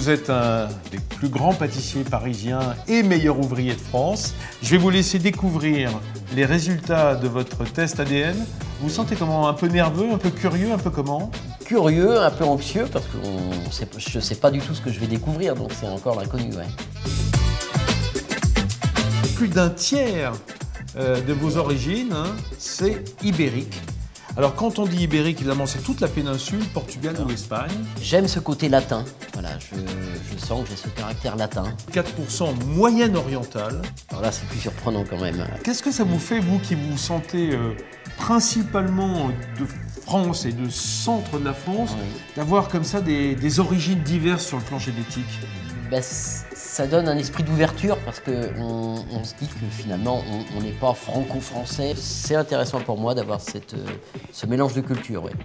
vous êtes un des plus grands pâtissiers parisiens et meilleur ouvrier de France. Je vais vous laisser découvrir les résultats de votre test ADN. Vous vous sentez comment? Un peu nerveux, un peu curieux, un peu comment? Curieux, un peu anxieux, parce que je ne sais pas du tout ce que je vais découvrir, donc c'est encore l'inconnu. Ouais. Plus d'un tiers de vos origines, hein, c'est ibérique. Alors quand on dit ibérique, évidemment, c'est toute la péninsule, Portugal ou Espagne. J'aime ce côté latin, voilà, je sens que j'ai ce caractère latin. 4% moyenne orientale. Alors là, c'est plus surprenant quand même. Qu'est-ce que ça vous fait, vous qui vous sentez principalement de France et de centre de la France, d'avoir comme ça des origines diverses sur le plan génétique? Ben, ça donne un esprit d'ouverture parce qu'on se dit que finalement on n'est pas franco-français. C'est intéressant pour moi d'avoir ce mélange de cultures. Ouais.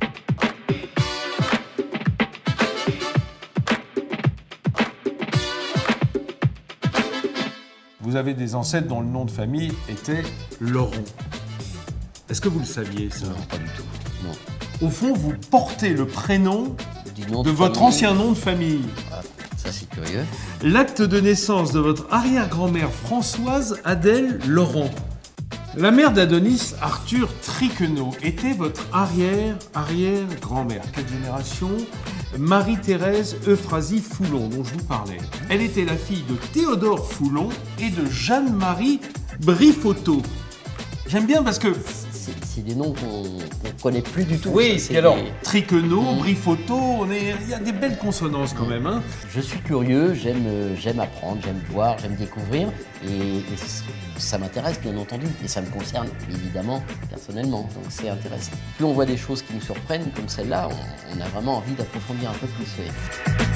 Vous avez des ancêtres dont le nom de famille était Laurent. Est-ce que vous le saviez, ça? Non, pas du tout. Non. Au fond, vous portez le prénom nom de votre ancien nom de famille. Ah, ça, c'est curieux. L'acte de naissance de votre arrière-grand-mère Françoise Adèle Laurent. La mère d'Adonis, Arthur Triquenot, était votre arrière-arrière-grand-mère. 4 générations. Marie-Thérèse Euphrasie Foulon, dont je vous parlais. Elle était la fille de Théodore Foulon et de Jeanne-Marie Briffautot. J'aime bien parce que... C'est des noms qu'on ne connaît plus du tout. Oui, et alors, Triquenot, Briffautot, il y a des belles consonances quand même. Hein. Je suis curieux, j'aime apprendre, j'aime voir, j'aime découvrir. Et ça m'intéresse, bien entendu. Et ça me concerne, évidemment, personnellement. Donc c'est intéressant. Plus on voit des choses qui nous surprennent, comme celle-là, on a vraiment envie d'approfondir un peu plus.